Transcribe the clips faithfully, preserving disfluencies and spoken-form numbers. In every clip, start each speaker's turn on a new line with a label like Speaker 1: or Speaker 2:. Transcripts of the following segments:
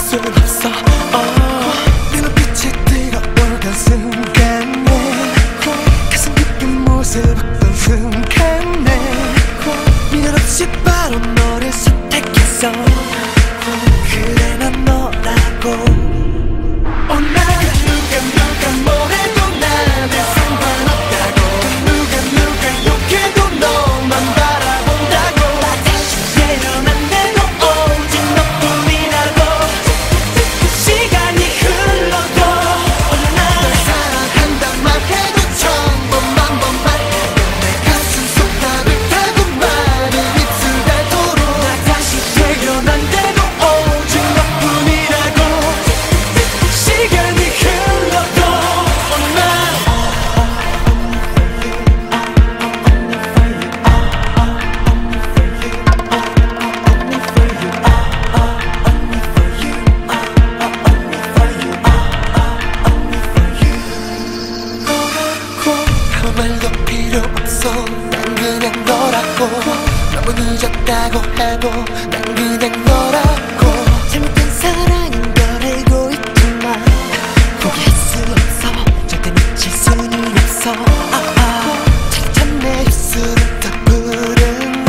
Speaker 1: 순 없어. 내 눈빛이 뜨거웠던 순간에 가슴 깊은 못을 봤던 순간에 미련 없이 바로 너를 선택했어. 그래 난 너라고. 말도 필요 없어. 난 그냥 너라고. 너무 늦었다고 해도 난 그냥 너라고.
Speaker 2: 잘못된 사랑인 걸 알고 있지만 포기할 수 없어. 절대 놓칠 수는 없어. 아아
Speaker 1: 차차 내 입술을 타부르네.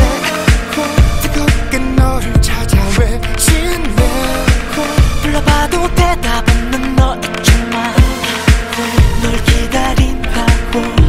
Speaker 1: 뜨겁게 너를 찾아 외치네.
Speaker 2: 불러봐도 대답 없는 너 있지만 널 기다린다고.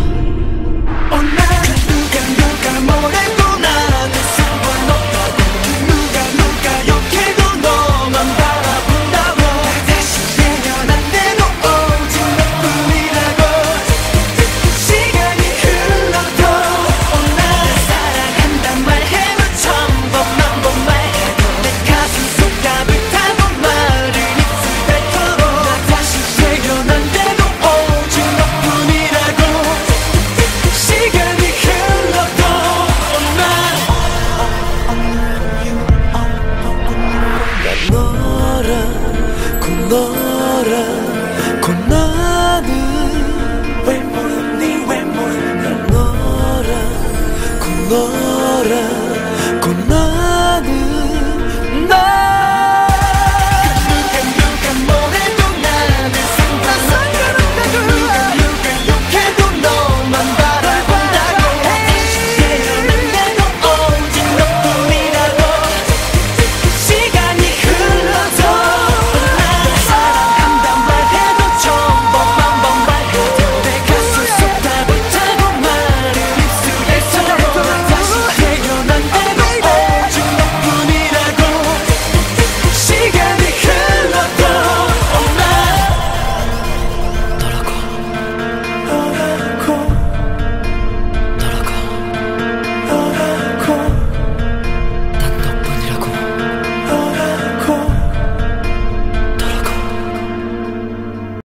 Speaker 1: 너라